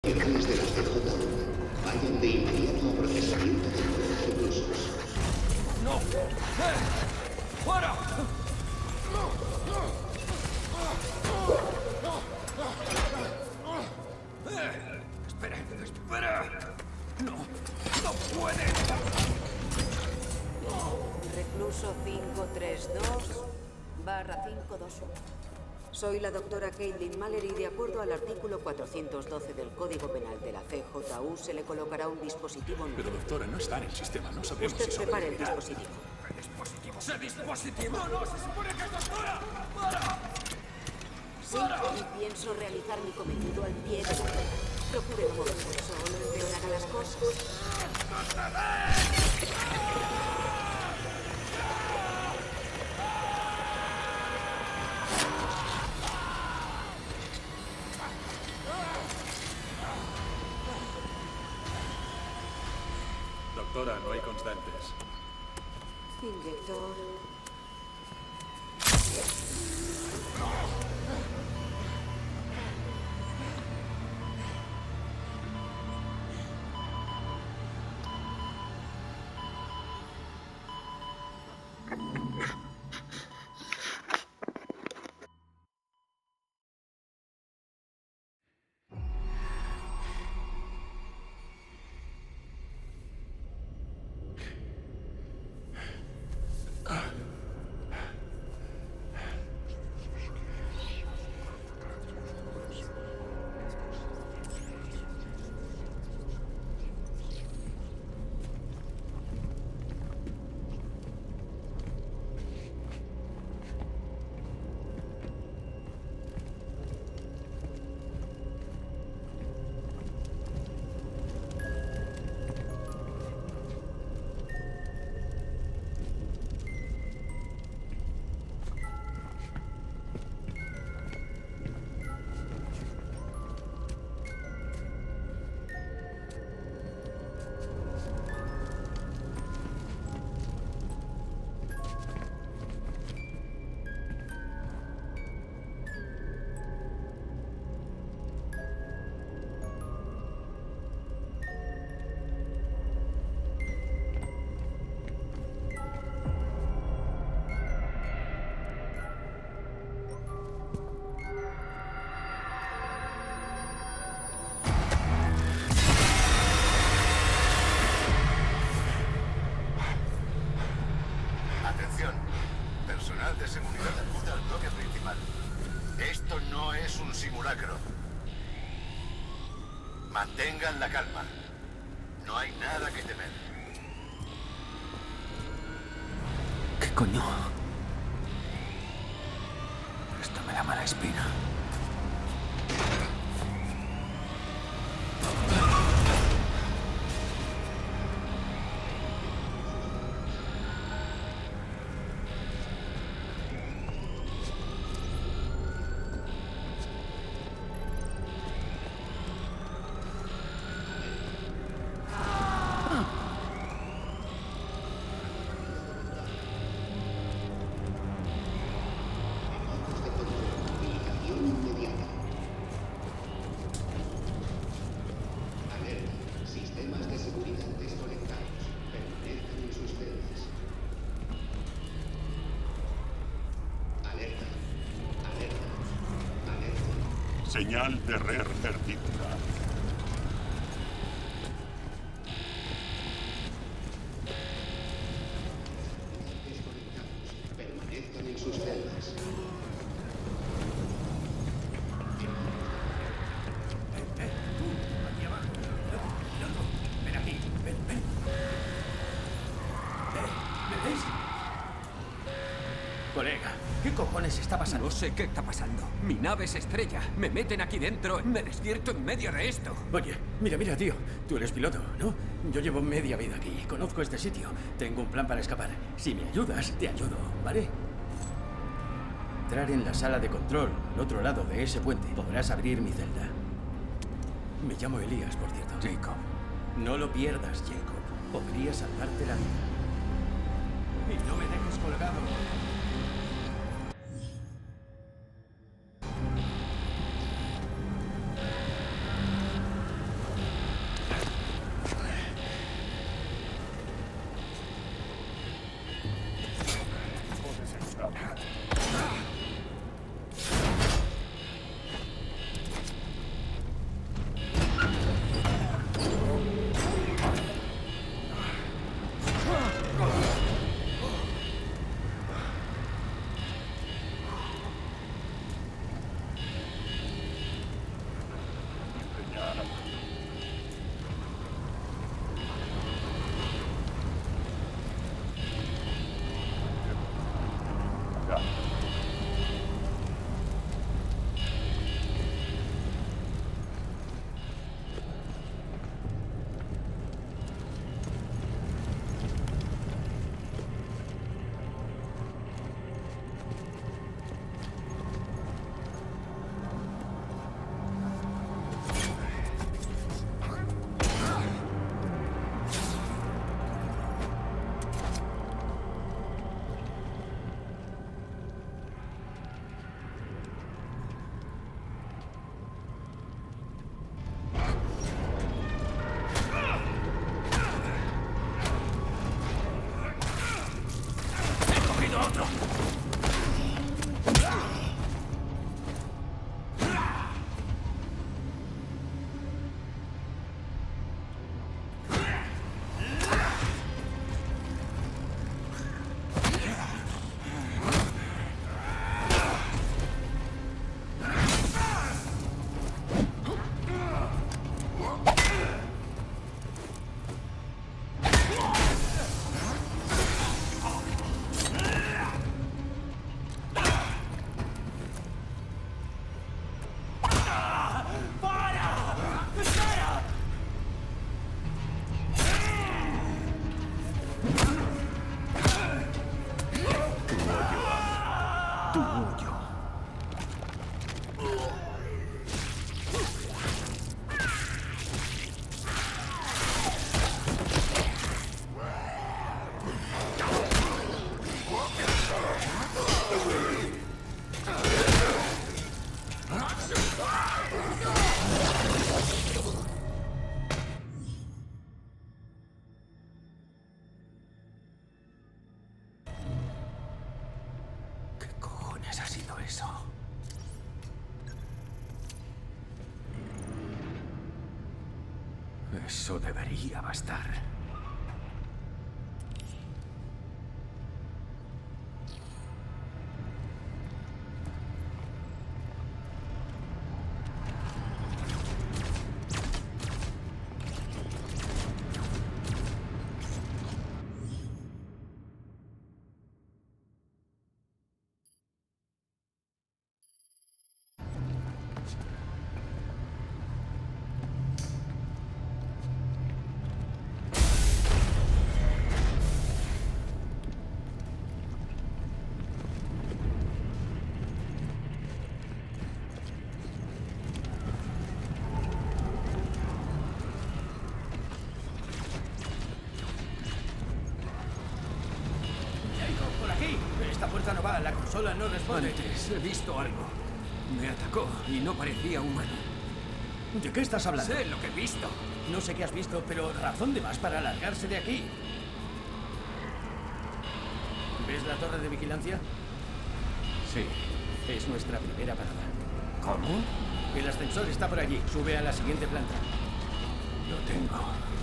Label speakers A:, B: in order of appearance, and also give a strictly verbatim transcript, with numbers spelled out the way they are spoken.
A: Oficiales de la C J uno, vayan de inmediato a procesamiento de nuevos reclusos.
B: ¡No! ¡Eh! ¡Fuera! ¡Eh! ¡Espera! ¡Espera! ¡No! ¡No puede!
C: Recluso cinco tres dos barra cinco dos uno. Soy la doctora Caitlin Mallory y de acuerdo al artículo cuatrocientos doce del Código Penal de la C J U se le colocará un dispositivo nuevo.
D: Pero doctora, no está en el sistema, no sabemos
C: Usted
D: si
C: prepare el
D: sobrevivirá.
C: dispositivo.
B: ¿Qué dispositivo? ¡Ese dispositivo! ¡No, no! ¡Se supone que es doctora! ¡Para!
C: Sí, y pienso realizar mi cometido al pie de la letra. Procure no moverse, solo empeorará las cosas.
D: Doctora, no hay constantes.
C: Inyector.
E: Atención, personal de seguridad acuda al bloque principal. Esto no es un simulacro. Mantengan la calma. No hay nada que temer.
B: ¿Qué coño? Esto me da mala espina.
A: Habilitación inmediata. Alerta. Sistemas de seguridad desconectados. Permanezcan en sus celdas. Alerta. Alerta. Alerta.
F: Señal de red perdida.
A: Desconectados. Permanezcan en sus celdas.
B: ¡Eh, eh! ¡Tú! ¡Aquí abajo! ¡Loco! ¡Loco! ¡Ven aquí! ¡Ven, ven! ¡Eh! ¿Me ves? Colega, ¿qué cojones está pasando?
G: No sé qué está pasando. Mi nave se estrella. Me meten aquí dentro. Me despierto en medio de esto.
B: Oye, mira, mira, tío. Tú eres piloto, ¿no? Yo llevo media vida aquí. Conozco este sitio. Tengo un plan para escapar. Si me ayudas, te ayudo, ¿vale? Entrar en la sala de control, al otro lado de ese puente. Podrás abrir mi celda. Me llamo Elías, por cierto.
G: Jacob.
B: No lo pierdas, Jacob. Podría salvarte la vida. Y no me dejes colgado.
G: eso. Eso debería bastar.
B: Esta puerta no va, la consola no responde.
G: Antes he visto algo. Me atacó y no parecía humano.
B: ¿De qué estás hablando?
G: Sé lo que he visto.
B: No sé qué has visto, pero razón de más para largarse de aquí. ¿Ves la torre de vigilancia?
G: Sí.
B: Es nuestra primera parada.
G: ¿Cómo?
B: El ascensor está por allí. Sube a la siguiente planta.
G: Lo tengo.